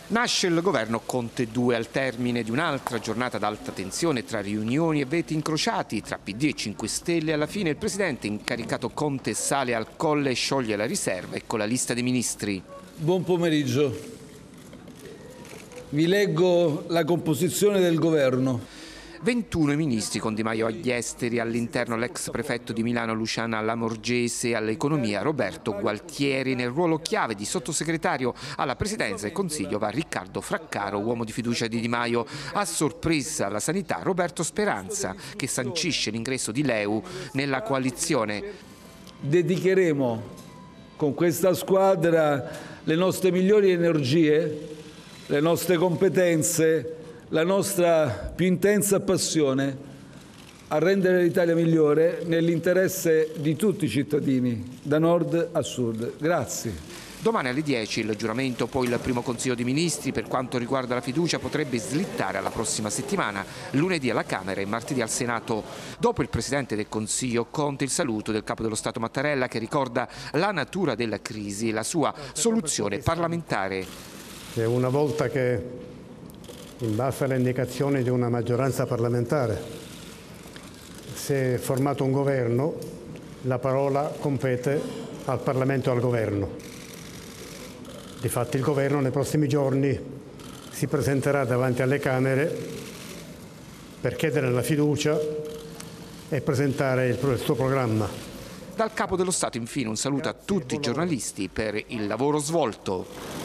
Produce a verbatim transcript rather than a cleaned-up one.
Nasce il governo Conte due al termine di un'altra giornata d'alta tensione tra riunioni e veti incrociati tra P D e cinque Stelle. Alla fine il presidente incaricato Conte sale al Colle e scioglie la riserva e con la lista dei ministri. Buon pomeriggio. Vi leggo la composizione del governo. ventuno i ministri, con Di Maio agli esteri, all'interno l'ex prefetto di Milano Luciana Lamorgese, all'economia Roberto Gualtieri. Nel ruolo chiave di sottosegretario alla presidenza del Consiglio va Riccardo Fraccaro, uomo di fiducia di Di Maio. A sorpresa alla sanità Roberto Speranza, che sancisce l'ingresso di l'E U nella coalizione. Dedicheremo con questa squadra le nostre migliori energie, le nostre competenze, la nostra più intensa passione a rendere l'Italia migliore nell'interesse di tutti i cittadini, da nord a sud. Grazie. Domani alle dieci il giuramento, poi il primo Consiglio dei Ministri. Per quanto riguarda la fiducia potrebbe slittare alla prossima settimana, lunedì alla Camera e martedì al Senato. Dopo il Presidente del Consiglio Conte, il saluto del Capo dello Stato Mattarella, che ricorda la natura della crisi e la sua soluzione parlamentare. E una volta che, in base alle indicazioni di una maggioranza parlamentare, si è formato un governo, la parola compete al Parlamento e al governo. Difatti il governo nei prossimi giorni si presenterà davanti alle Camere per chiedere la fiducia e presentare il suo programma. Dal Capo dello Stato infine un saluto a tutti i giornalisti per il lavoro svolto.